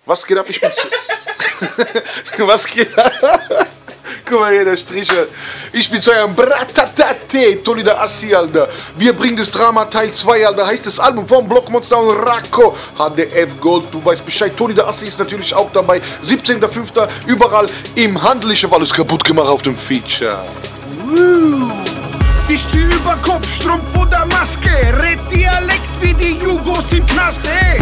Was geht ab? Ich bin... Was geht ab? Guck mal hier, der Striche. Ich bin zu eurem Bratatate, Tony der Assi, Alter. Wir bringen das Drama Teil 2, Alter. Heißt das Album von Blockmonster und Rako. HDF Gold, du weißt Bescheid. Tony der Assi ist natürlich auch dabei. 17.05. überall im Handel. Ich hab alles kaputt gemacht auf dem Feature. Ich zieh über Kopf, Strumpf oder Maske. Red Dialekt wie die Jugos im Knast, ey.